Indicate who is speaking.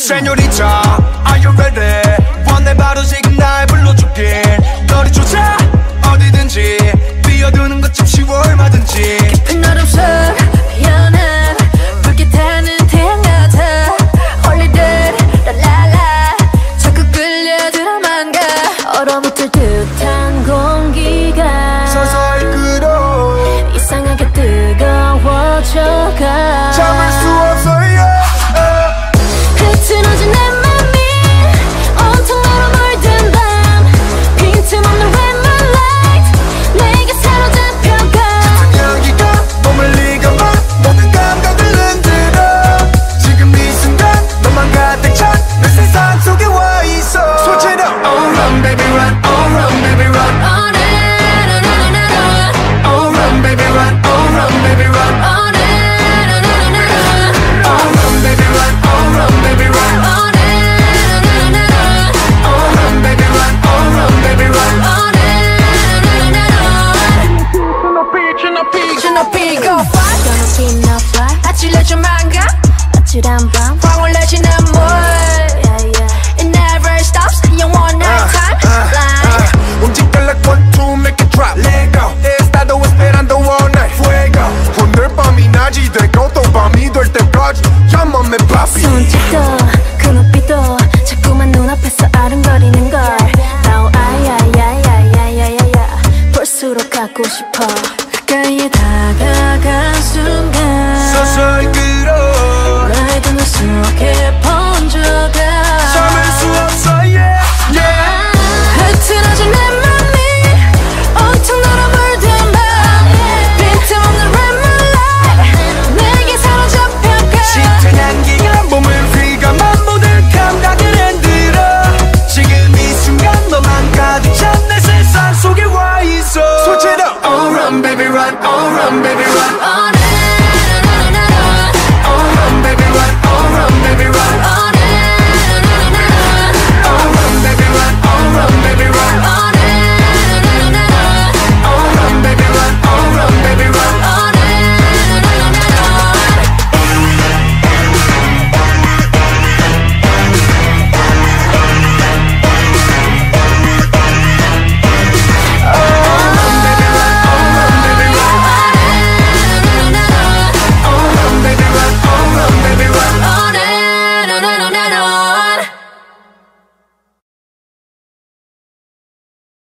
Speaker 1: Señorita, are you ready? 원해 바로 지금 날 불러줄게. 너를 쫓아 어디든지 뛰어드는 것좀 쉬워 얼마든지.
Speaker 2: 깊은 얼음속 피어난 붉게 타는 태양 같아. 홀리듯 랄랄라 자꾸 끌려들어만 가. 얼어붙을 듯한 공기가
Speaker 1: 서서히 끓어
Speaker 2: 이상하게 뜨거워져가.
Speaker 1: 참을 수 없어
Speaker 2: 흐트러진 내 맘이 온통 너로 물든 밤. 빈틈없는 red moonlight 내게 사로잡혀가.
Speaker 1: 짙은 향기가 몸을 익어봐 모든 감각을 흔들어. 지금 이 순간 너만 가득 찬 내 세상 속에 와 있어. Switch it up. Oh run baby run, oh run baby run.
Speaker 2: Oh na na na na na.
Speaker 1: Oh run baby run, oh run baby run.
Speaker 2: Oh na na na na na.
Speaker 1: Oh run baby run, oh run baby run.
Speaker 2: Oh na na na na na.
Speaker 1: Oh run baby run, oh run baby run.
Speaker 2: Oh na na na na na.
Speaker 1: 높이
Speaker 2: go fly. 저 높이 너 fly. 아찔해 좀 망가. 아찔한 밤 황홀 내지는 물. It never stops. 영원한 time fly.
Speaker 1: 움직여 like 1, 2 make it drop. Let go. Estado esperando all night. Fuego. 오늘 밤이 낮이 되고 또 밤이 될 때까지 Come on me papi.
Speaker 2: 손짓도 그 눈빛도 자꾸만 눈앞에서 아른거리는 걸. Now 아야야야야야야야 볼수록 갖고 싶어. 가까이에 다가간 순간
Speaker 1: 서서히 끌어
Speaker 2: 나의 눈 속에 번져가.
Speaker 1: 참을 수 없어 yeah yeah.
Speaker 2: 흐트러진 내 맘이 온통 너로 물든 밤. 빈틈없는 red moonlight 내게 사로잡혀가.
Speaker 1: 짙은 향기가 몸을 휘감아 모든 감각을 흔들어. 지금 이 순간 너만 가득 찬 내 세상 속에 와 있어. Switch it up. Oh run baby run, oh run baby run.
Speaker 2: Oh na na na na na.
Speaker 1: Oh run baby run, oh run baby run.
Speaker 2: Oh